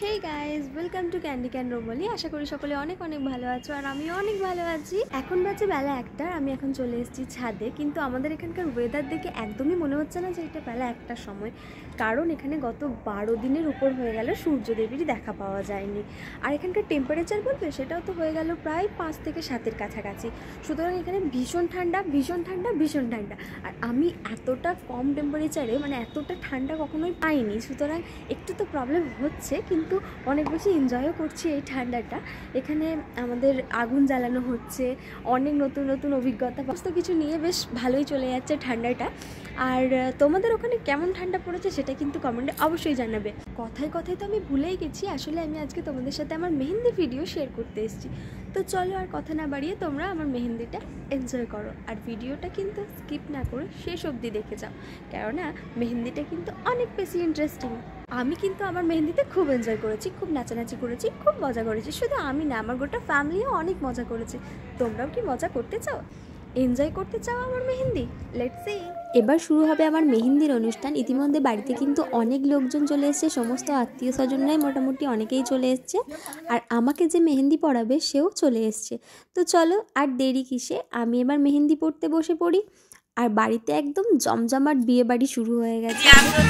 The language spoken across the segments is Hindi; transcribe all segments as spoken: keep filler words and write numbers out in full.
हे गाइज वेलकम टू कैंडी कैन रोमली। आशा करी सकले अनेक अनेक भालो आछो और आमिও अनेक भालो आছি। এখন বাজে বেলা একটা, আমি এখন চলে এসেছি ছাদে। কিন্তু আমাদের এখানকার ওয়েদার দেখে একদমই মনে হচ্ছে না যে এটা বেলা একটার সময়, কারণ এখানে গত বারো দিনের উপর হয়ে গেল সূর্যদেবেরই দেখা পাওয়া যায়নি। আর এখানকার টেম্পারেচার বলতে সেটাও তো হয়ে গেল প্রায় পাঁচ থেকে সাতের কাছাকাছি। সুতরাং এখানে ভীষণ ঠান্ডা ভীষণ ঠান্ডা ভীষণ ঠান্ডা। আর আমি এতটা কম টেম্পারেচারে মানে এতটা ঠান্ডা কখনোই পাইনি, সুতরাং একটু তো প্রবলেম হচ্ছে, কিন্তু অনেক বেশি এনজয়ও করছি এই ঠান্ডাটা। এখানে আমাদের আগুন জ্বালানো হচ্ছে, অনেক নতুন নতুন অভিজ্ঞতা সমস্ত কিছু নিয়ে বেশ ভালোই চলে যাচ্ছে ঠান্ডাটা। আর তোমাদের ওখানে কেমন ঠান্ডা পড়েছে সেটা কিন্তু কমেন্টে অবশ্যই জানাবে। কথায় কথায় তো আমি ভুলেই গেছি, আসলে আমি আজকে তোমাদের সাথে আমার মেহেন্দি ভিডিও শেয়ার করতে এসেছি। তো চলো আর কথা না বাড়িয়ে তোমরা আমার মেহেন্দিটা এনজয় করো, আর ভিডিওটা কিন্তু স্কিপ না করে শেষ অবধি দেখে যাও, কেননা মেহেন্দিটা কিন্তু অনেক বেশি ইন্টারেস্টিং। আমি কিন্তু আমার মেহেন্দিতে খুব এনজয় করেছি, খুব নাচানাচি করেছি, খুব মজা করেছি। শুধু আমি না, আমার গোটা ফ্যামিলিও অনেক মজা করেছে। তোমরাও কি মজা করতে চাও, এনজয় করতে চাও আমার মেহেন্দি? Let's see. এবার শুরু হবে আমার মেহেন্দির অনুষ্ঠান। ইতিমধ্যে বাড়িতে কিন্তু অনেক লোকজন চলে এসেছে, সমস্ত আত্মীয় স্বজনরাই মোটামুটি অনেকেই চলে এসছে, আর আমাকে যে মেহেন্দি পরাবে সেও চলে এসছে। তো চলো আর দেরি কিসে, আমি এবার মেহেন্দি পড়তে বসে পড়ি। আর বাড়িতে একদম জমজমাট বিয়ে বাড়ি শুরু হয়ে গেছে।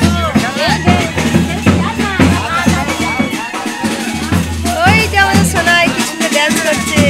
ওই যে আমাদের সোনাই কি সুন্দর ডান্স করছে।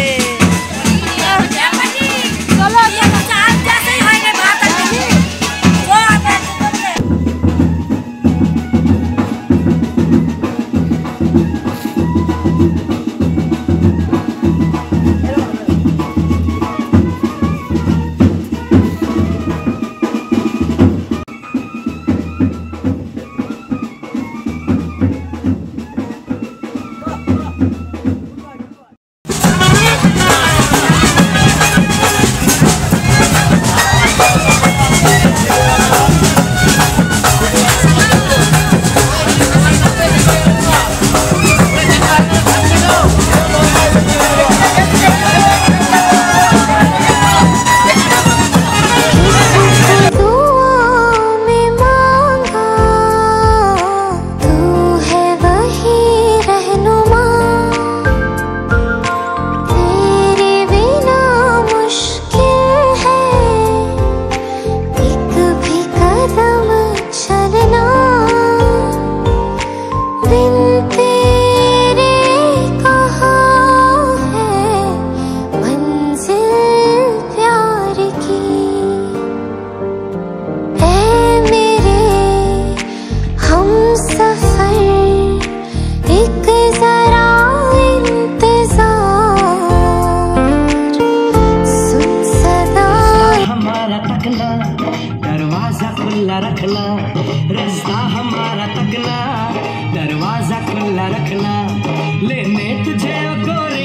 दरवाजा खुला रखना, रास्ता हमारा तकना, दरवाजा खुला रखना, लेने तुझे ओ गोरी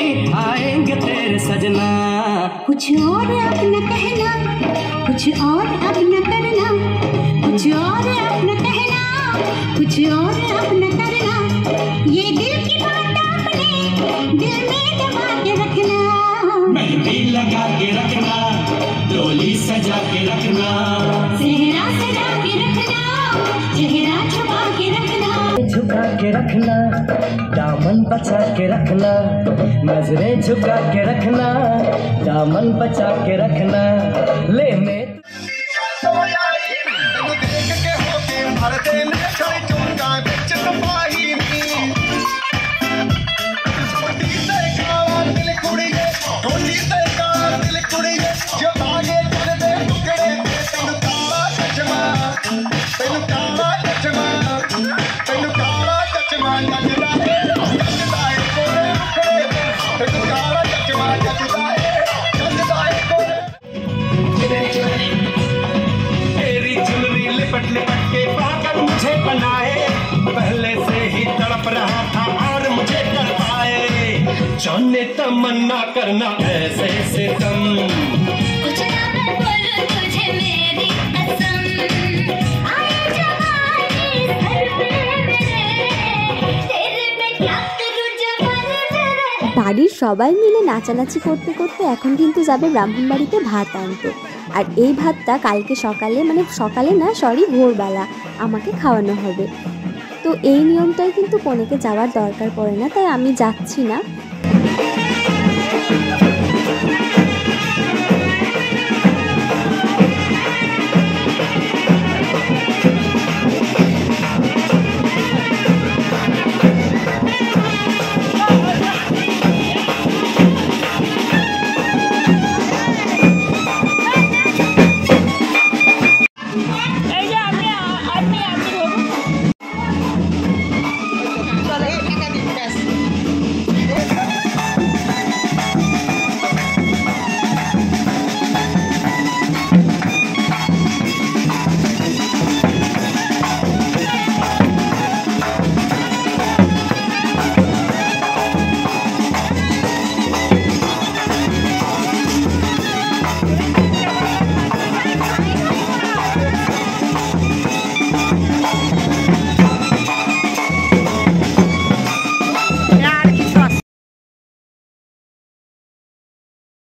आएंगे तेरे सजना। कुछ और अब न कहना, कुछ और अब न करना, कुछ और अब न कहना, कुछ और अब न करना, ये दिल की बात अपने दिल में दबा के रखना। मेहंदी लगा के रखना, डोली सजा के रखना, चेहरा सजा के रखना, चेहरा छुपा के रखना, झुका के रखना, दामन बचा के रखना, नजरें झुका के रखना, दामन बचा के रखना, लेने तेरी चुनरी लिपट लिपट के पागल मुझे बनाए, पहले से ही तड़प रहा था और मुझे कर पाए, जाने तमन्ना करना ऐसे सितम। कुछ ना मैं बोलूं तुझे मेरी कसम, आए जवानी सर पे मेरे, तेरे पे क्या करूं जवानी मेरे। বাড়ির সবাই মিলে নাচানাচি করতে করতে এখন কিন্তু যাবে ব্রাহ্মণবাড়িতে ভাত আনতে। আর এই ভাতটা কালকে সকালে, মানে সকালে না সরি ভোরবেলা আমাকে খাওয়ানো হবে। তো তো এই নিয়মটাই কিন্তু কনেকে যাওয়ার দরকার পড়ে না, তাই আমি যাচ্ছি না।